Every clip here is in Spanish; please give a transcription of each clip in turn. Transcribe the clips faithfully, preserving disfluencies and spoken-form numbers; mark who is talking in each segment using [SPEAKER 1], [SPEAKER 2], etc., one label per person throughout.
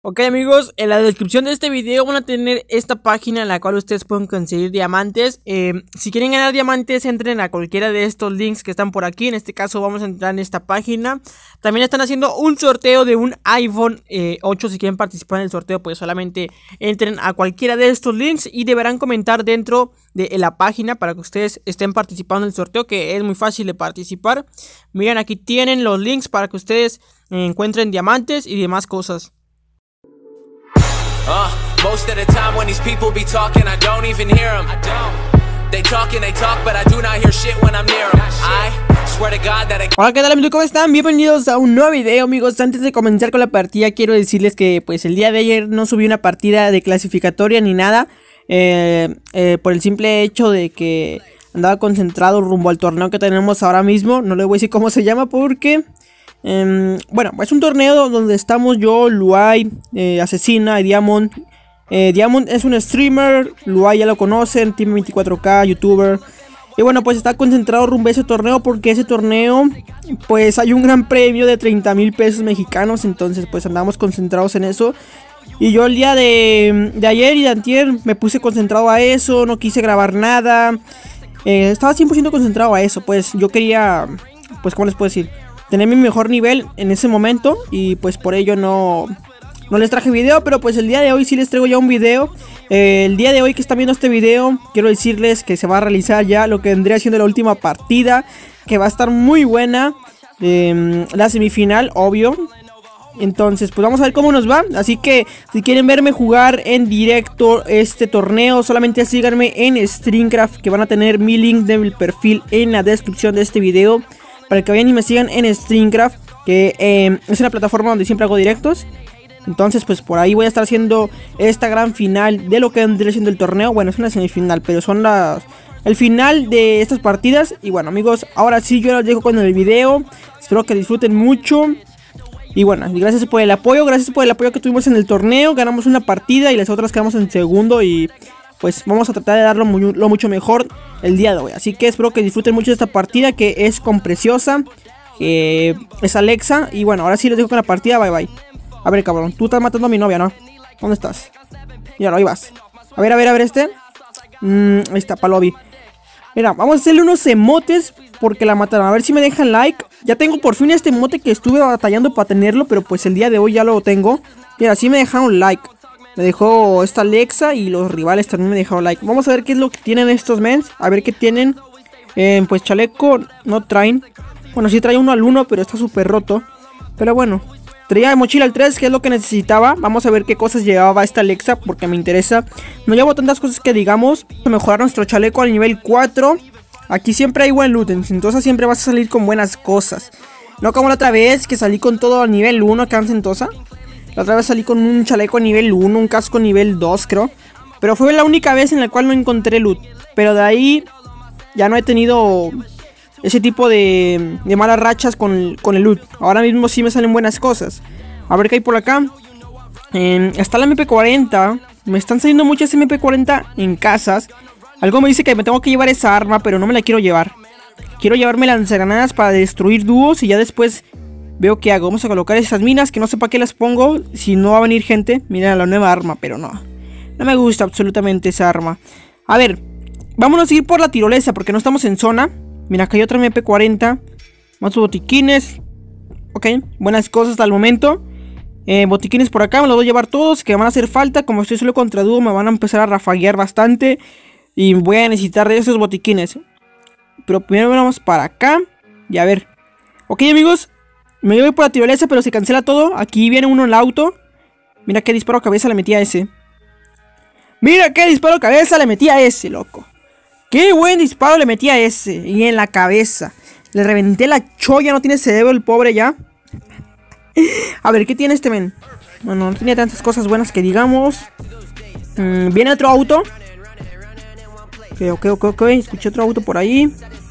[SPEAKER 1] Ok amigos, en la descripción de este video van a tener esta página en la cual ustedes pueden conseguir diamantes. eh, Si quieren ganar diamantes, entren a cualquiera de estos links que están por aquí. En este caso vamos a entrar en esta página. También están haciendo un sorteo de un iPhone eh, ocho. Si quieren participar en el sorteo, pues solamente entren a cualquiera de estos links y deberán comentar dentro de la página para que ustedes estén participando en el sorteo, que es muy fácil de participar. Miren, aquí tienen los links para que ustedes encuentren diamantes y demás cosas.
[SPEAKER 2] Uh, most of the time when these people be talking, I don't even hear them. I don't. They talk and they talk, but I do not hear shit when I'm near them. I swear to God that I...
[SPEAKER 1] Hola, ¿qué tal amigos? ¿Cómo están? Bienvenidos a un nuevo video, amigos. Antes de comenzar con la partida, quiero decirles que pues el día de ayer no subí una partida de clasificatoria ni nada. Eh, eh, por el simple hecho de que andaba concentrado rumbo al torneo que tenemos ahora mismo. No les voy a decir cómo se llama porque... Um, bueno, es un torneo donde estamos yo, Luay, eh, Asesina y Diamond. eh, Diamond es un streamer, Luay ya lo conocen, Team veinticuatro K, youtuber. Y bueno, pues está concentrado rumbo a ese torneo porque ese torneo, pues hay un gran premio de treinta mil pesos mexicanos. Entonces pues andamos concentrados en eso. Y yo el día de, de ayer y de antier me puse concentrado a eso, no quise grabar nada. eh, Estaba cien por ciento concentrado a eso, pues yo quería, pues ¿cómo les puedo decir? Tener mi mejor nivel en ese momento. Y pues por ello no, no les traje video. Pero pues el día de hoy sí les traigo ya un video. eh, El día de hoy que están viendo este video, quiero decirles que se va a realizar ya lo que vendría siendo la última partida, que va a estar muy buena. eh, La semifinal, obvio. Entonces pues vamos a ver cómo nos va. Así que si quieren verme jugar en directo este torneo, solamente síganme en Streamcraft, que van a tener mi link del perfil en la descripción de este video, para que vayan y me sigan en Streamcraft, que eh, es una plataforma donde siempre hago directos. Entonces pues por ahí voy a estar haciendo esta gran final de lo que vendría siendo el torneo. Bueno, es una semifinal, pero son las... el final de estas partidas. Y bueno amigos, ahora sí yo los dejo con el video. Espero que disfruten mucho. Y bueno, gracias por el apoyo, gracias por el apoyo que tuvimos en el torneo. Ganamos una partida y las otras quedamos en segundo. Y pues vamos a tratar de darlo muy, lo mucho mejor el día de hoy. Así que espero que disfruten mucho de esta partida, que es con Preciosa, eh, es Alexa. Y bueno, ahora sí les dejo con la partida, bye bye. A ver cabrón, tú estás matando a mi novia, ¿no? ¿Dónde estás? Mira, ahí vas. A ver, a ver, a ver este. mm, Ahí está, Palobi. Mira, vamos a hacerle unos emotes porque la mataron. A ver si me dejan like. Ya tengo por fin este emote que estuve batallando para tenerlo, pero pues el día de hoy ya lo tengo. Mira, sí me dejaron like. Me dejó esta Alexa y los rivales también me dejaron like. Vamos a ver qué es lo que tienen estos mens. A ver qué tienen. eh, Pues chaleco no traen. Bueno, sí trae uno al uno, pero está súper roto. Pero bueno, traía mochila al tres, que es lo que necesitaba. Vamos a ver qué cosas llevaba esta Alexa, porque me interesa. No llevo tantas cosas que digamos. Mejorar nuestro chaleco al nivel cuatro. Aquí siempre hay buen loot, entonces siempre vas a salir con buenas cosas. No como la otra vez que salí con todo al nivel uno acá en Sentosa. La otra vez salí con un chaleco nivel uno, un casco nivel dos creo. Pero fue la única vez en la cual no encontré loot. Pero de ahí ya no he tenido ese tipo de, de malas rachas con, con el loot. Ahora mismo sí me salen buenas cosas. A ver qué hay por acá. eh, Está la M P cuarenta. Me están saliendo muchas M P cuarenta en casas. Algo me dice que me tengo que llevar esa arma, pero no me la quiero llevar. Quiero llevarme lanzagranadas para destruir dúos y ya después veo qué hago. Vamos a colocar esas minas que no sé para qué las pongo, si no va a venir gente. Mira la nueva arma, pero no. No me gusta absolutamente esa arma. A ver, vámonos a ir por la tirolesa porque no estamos en zona. Mira, acá hay otra M P cuarenta. Más botiquines. Ok, buenas cosas hasta el momento. eh, Botiquines por acá, me los voy a llevar todos, que van a hacer falta. Como estoy solo contra dúo, me van a empezar a rafaguear bastante. Y voy a necesitar de esos botiquines. Pero primero vamos para acá. Y a ver. Ok amigos, me voy por la tirolesa, pero se cancela todo. Aquí viene uno en el auto. Mira qué disparo a cabeza le metí a ese. Mira qué disparo a cabeza le metí a ese, loco. Qué buen disparo le metí a ese. Y en la cabeza. Le reventé la cholla, no tiene cerebro el pobre ya. A ver, ¿qué tiene este men? Bueno, no tenía tantas cosas buenas que digamos. mm, Viene otro auto. Ok, ok, ok, ok. Escuché otro auto por ahí.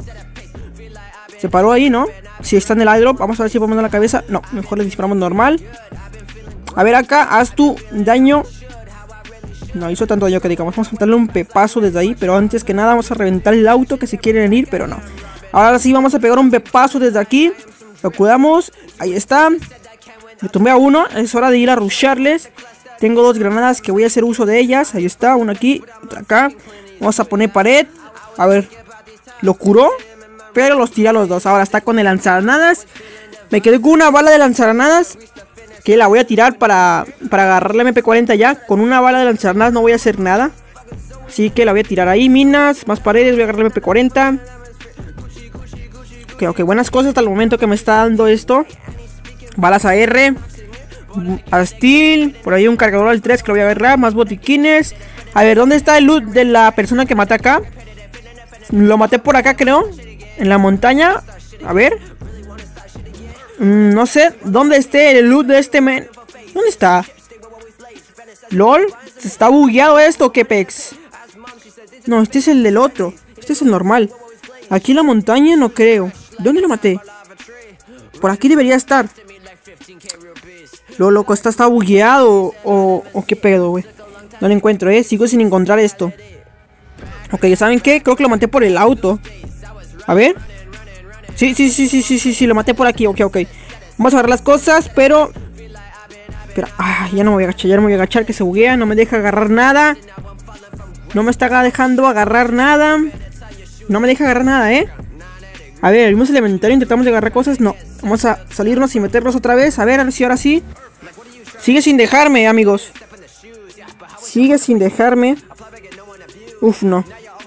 [SPEAKER 1] Se paró ahí, ¿no? Si está en el airdrop. Vamos a ver si podemos dar la cabeza. No, mejor le disparamos normal. A ver acá, haz tu daño. No hizo tanto daño que digamos. Vamos a meterle un pepazo desde ahí. Pero antes que nada vamos a reventar el auto, que se quieren ir, pero no. Ahora sí vamos a pegar un pepazo desde aquí. Lo cuidamos. Ahí está. Me tumbé a uno. Es hora de ir a rusharles. Tengo dos granadas que voy a hacer uso de ellas. Ahí está, una aquí, otra acá. Vamos a poner pared. A ver. Lo curó, pero los tira a los dos. Ahora está con el lanzagranadas. Me quedé con una bala de lanzagranadas, que la voy a tirar para, para agarrar la M P cuarenta ya. Con una bala de lanzagranadas no voy a hacer nada. Así que la voy a tirar ahí. Minas, más paredes, voy a agarrar la M P cuarenta. Ok, ok, buenas cosas hasta el momento que me está dando esto. Balas A R, a Steel. Por ahí un cargador al tres que lo voy a agarrar. Más botiquines. A ver, ¿dónde está el loot de la persona que maté acá? Lo maté por acá, creo. En la montaña. A ver. Mm, no sé dónde esté el loot de este men. ¿Dónde está? ¿Lol? ¿Se está bugueado esto o qué pex? No, este es el del otro. Este es el normal. Aquí en la montaña no creo. ¿Dónde lo maté? Por aquí debería estar. Lo loco, ¿está, está bugueado o, o qué pedo, güey? No lo encuentro, eh. Sigo sin encontrar esto. Ok, ¿saben qué? Creo que lo maté por el auto. A ver. Sí, sí, sí, sí, sí, sí, sí, lo maté por aquí. Ok, ok. Vamos a agarrar las cosas, pero... Espera, ah, ya no me voy a agachar, ya no me voy a agachar, que se buguea. No me deja agarrar nada. No me está dejando agarrar nada. No me deja agarrar nada, ¿eh? A ver, abrimos el inventario, intentamos de agarrar cosas. No, vamos a salirnos y meternos otra vez. A ver, a ver si ahora sí. Sigue sin dejarme, amigos. Sigue sin dejarme. Uf, no.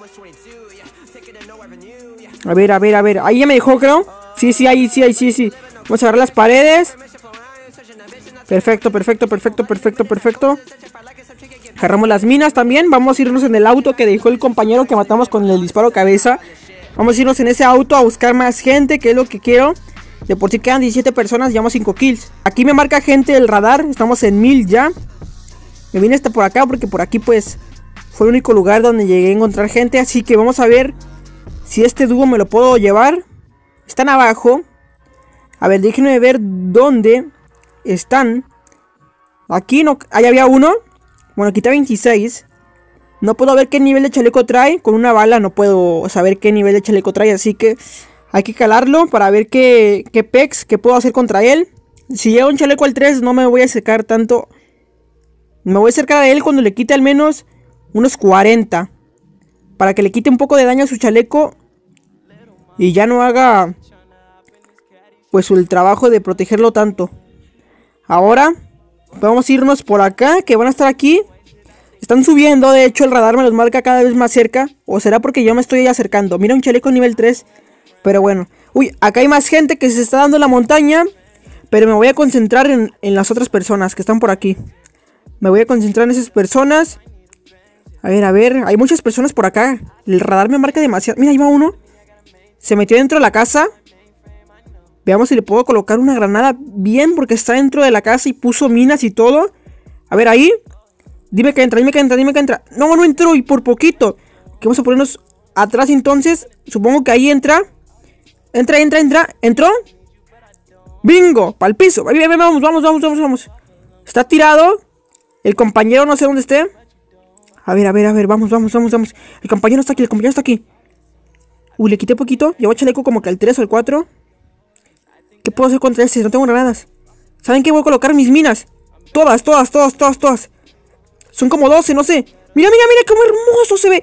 [SPEAKER 1] A ver, a ver, a ver. Ahí ya me dejó, creo. Sí, sí, ahí, sí, ahí, sí, sí. Vamos a agarrar las paredes. Perfecto, perfecto, perfecto, perfecto, perfecto. Agarramos las minas también. Vamos a irnos en el auto que dejó el compañero que matamos con el disparo cabeza. Vamos a irnos en ese auto a buscar más gente, que es lo que quiero. De por sí quedan diecisiete personas, llevamos cinco kills. Aquí me marca gente el radar. Estamos en mil ya. Me vine hasta por acá porque por aquí pues fue el único lugar donde llegué a encontrar gente. Así que vamos a ver si este dúo me lo puedo llevar. Están abajo. A ver, déjenme ver dónde están. Aquí no... Ahí había uno. Bueno, aquí está veintiséis. No puedo ver qué nivel de chaleco trae. Con una bala no puedo saber qué nivel de chaleco trae. Así que hay que calarlo para ver qué, qué pex que puedo hacer contra él. Si lleva un chaleco al tres no me voy a acercar tanto. Me voy a acercar a él cuando le quite al menos unos cuarenta. Para que le quite un poco de daño a su chaleco. Y ya no haga pues el trabajo de protegerlo tanto. Ahora vamos a irnos por acá, que van a estar aquí. Están subiendo, de hecho el radar me los marca cada vez más cerca. O será porque yo me estoy acercando. Mira un chaleco nivel tres. Pero bueno. Uy, acá hay más gente que se está dando en la montaña. Pero me voy a concentrar en, en las otras personas que están por aquí. Me voy a concentrar en esas personas. A ver, a ver, hay muchas personas por acá. El radar me marca demasiado. Mira, ahí va uno. Se metió dentro de la casa. Veamos si le puedo colocar una granada bien, porque está dentro de la casa y puso minas y todo. A ver, ahí. Dime que entra, dime que entra, dime que entra. No, no entró y por poquito. Que vamos a ponernos atrás entonces. Supongo que ahí entra. Entra, entra, entra. ¿Entró? ¡Bingo! ¡Pal piso! Vamos, vamos, vamos, vamos, vamos. Está tirado. El compañero no sé dónde esté. A ver, a ver, a ver, vamos, vamos, vamos, vamos. El compañero está aquí, el compañero está aquí. Uy, le quité poquito. Llevo chaleco como que al tres o al cuatro. ¿Qué puedo hacer contra ese? No tengo granadas. ¿Saben qué? Voy a colocar mis minas. Todas, todas, todas, todas, todas. Son como doce, no sé. Mira, mira, mira, cómo hermoso se ve.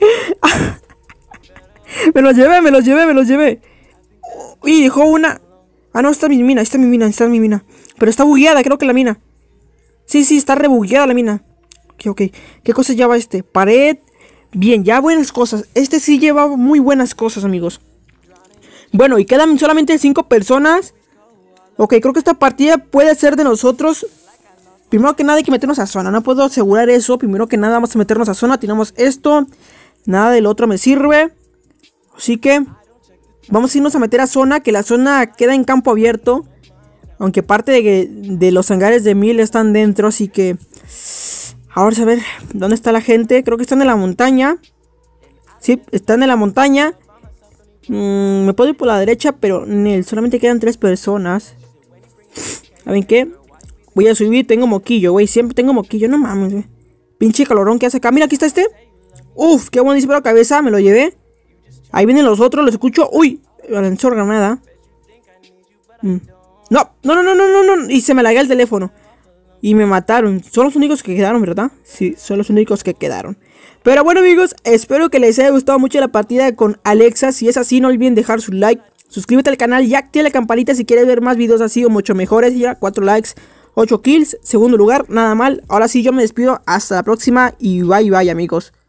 [SPEAKER 1] Me los llevé, me los llevé, me los llevé. Uy, dejó una. Ah, no, está mi mina, está mi mina, está mi mina. Pero está bugueada, creo que la mina. Sí, sí, está rebugueada la mina. Ok, ok. ¿Qué cosa lleva este? Pared. Bien, ya buenas cosas. Este sí lleva muy buenas cosas, amigos. Bueno, y quedan solamente cinco personas. Ok, creo que esta partida puede ser de nosotros. Primero que nada hay que meternos a zona. No puedo asegurar eso. Primero que nada vamos a meternos a zona. Tenemos esto. Nada del otro me sirve. Así que vamos a irnos a meter a zona. Que la zona queda en campo abierto. Aunque parte de, de los hangares de mil están dentro. Así que ahora a ver dónde está la gente. Creo que están en la montaña. Sí, están en la montaña. Mm, me puedo ir por la derecha, pero Nel, solamente quedan tres personas. ¿Saben qué? Voy a subir, tengo moquillo, güey. Siempre tengo moquillo, no mames, güey. Pinche calorón que hace acá. Mira, aquí está este. Uf, qué buen disparo a cabeza, me lo llevé. Ahí vienen los otros, los escucho. Uy, lanzó granada. mm. No, no, no, no, no, no, no. Y se me lagué el teléfono. Y me mataron. Son los únicos que quedaron, ¿verdad? Sí, son los únicos que quedaron. Pero bueno, amigos, espero que les haya gustado mucho la partida con Alexa. Si es así, no olviden dejar su like. Suscríbete al canal y activa la campanita si quieres ver más videos así o mucho mejores. Ya, cuatro likes, ocho kills, segundo lugar, nada mal. Ahora sí, yo me despido. Hasta la próxima y bye bye, amigos.